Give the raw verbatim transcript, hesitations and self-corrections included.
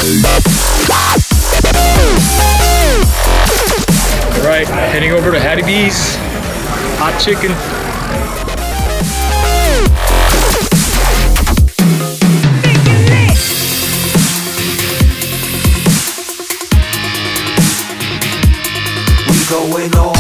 Alright, heading over to Hattie B's Hot Chicken. We going on.